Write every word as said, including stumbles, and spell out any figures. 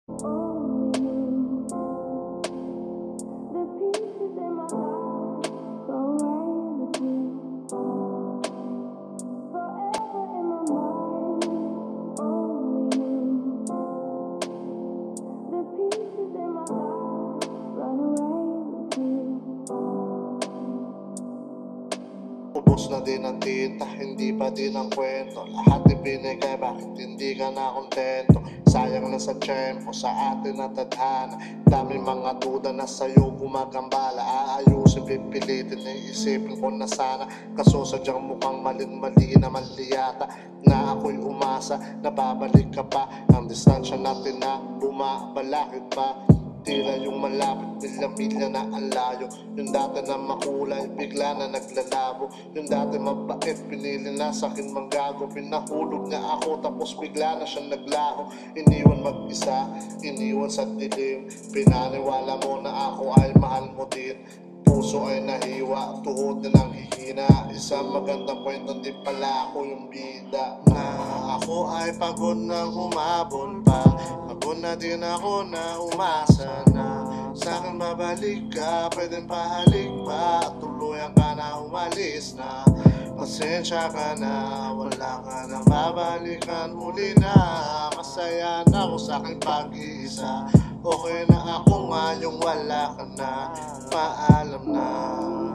Only you. The pieces in my life go away with you. Forever in my mind. Only you. The pieces in my life run away with you. Ubos na din ang tinta, hindi pa din ang kwento. Lahat ibinigay, bakit hindi ka na kontento? Sayang na sa tiyempo, sa atin na tadhana. Daming mga duda na sa'yo gumagambala. Aayusin, pipilitin, iisipin ko na sana. Kaso sadyang mukhang malin-mali na mali yata. Na ako'y umasa, nababalik ka pa. Ang distansya natin na bumabalakid pa. Tila yung malapit, milya-milya na ang layo. Yung dati na makulay, bigla na naglalabo. Yung dati mabait, pinili na sa'kin manggago. Pinahulog niya ako, tapos bigla na siyang naglaho. Iniwan mag-isa, iniwan sa dilim. Pinaniwala mo na ako ay mahal mo din. Puso ay nahiwa, tuhod na nang hihina. Isang magandang kwento, di pala ako yung bida. Na ako ay pagod na humabol pa. Pagod na din ako na umasa na sa'kin babalik ka, pwedeng pahalik pa. Tuluyan ka na umalis na. Pasensya ka na, wala ka na babalikan muli na. Masaya na ako sa'king pag-iisa. Okay na ako ngayong wala ka na. Paalam na.